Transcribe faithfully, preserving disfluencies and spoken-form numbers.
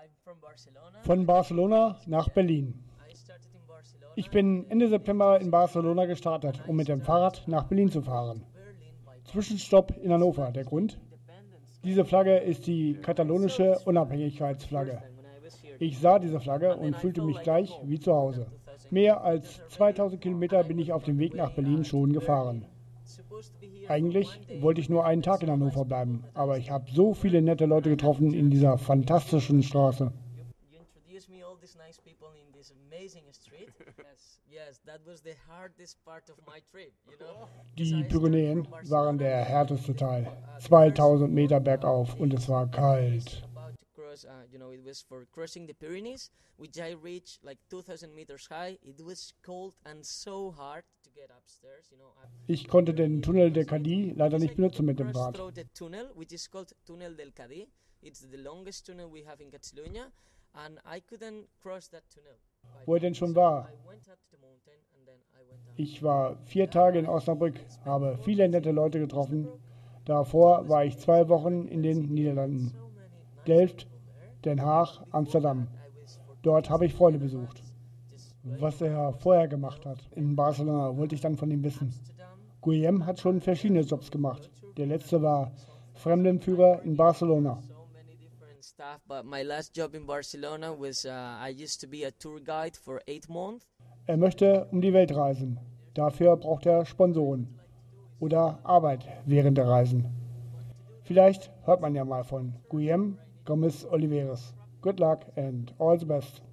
Von Barcelona nach Berlin. Ich bin Ende September in Barcelona gestartet, um mit dem Fahrrad nach Berlin zu fahren. Zwischenstopp in Hannover. Der Grund? Diese Flagge ist die katalonische Unabhängigkeitsflagge. Ich sah diese Flagge und fühlte mich gleich wie zu Hause. Mehr als zweitausend Kilometer bin ich auf dem Weg nach Berlin schon gefahren. Eigentlich wollte ich nur einen Tag in Hannover bleiben, aber ich habe so viele nette Leute getroffen in dieser fantastischen Straße. Die Pyrenäen waren der härteste Teil. zweitausend Meter bergauf und es war kalt. Uh, you know, it was for crossing the Pyrenees, which I reached like two thousand meters high. It was cold and so hard to get upstairs. You know, ich konnte den Tunnel del Cadí leider nicht benutzen mit dem Rad. The tunnel, which is called Tunnel del Cadí. It's the longest tunnel we have in Catalonia, and I couldn't cross that tunnel. Wo er denn schon war? Ich war vier Tage in Osnabrück, habe viele nette Leute getroffen. Davor war ich zwei Wochen in den Niederlanden. Delft, Den Haag, Amsterdam. Dort habe ich Freunde besucht. Was er vorher gemacht hat in Barcelona, wollte ich dann von ihm wissen. Guillem hat schon verschiedene Jobs gemacht. Der letzte war Fremdenführer in Barcelona. Er möchte um die Welt reisen. Dafür braucht er Sponsoren oder Arbeit während der Reisen. Vielleicht hört man ja mal von Guillem Gomes Oliveras. Good luck and all the best.